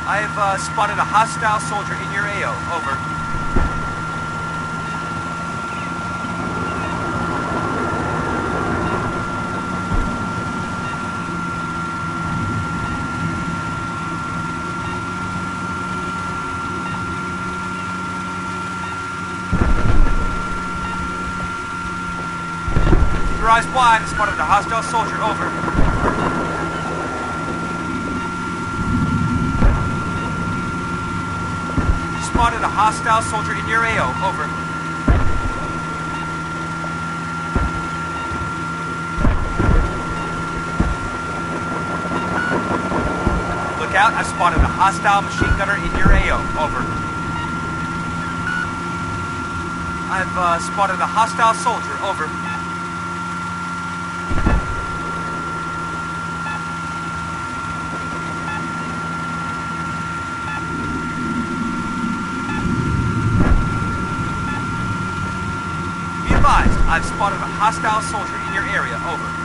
I've spotted a hostile soldier in your AO. Over. Your eyes wide. Spotted a hostile soldier. Over. Spotted a hostile soldier in your AO. Over. Look out, I've spotted a hostile machine gunner in your AO. Over. I've spotted a hostile soldier. Over. I've spotted a hostile soldier in your area. Over.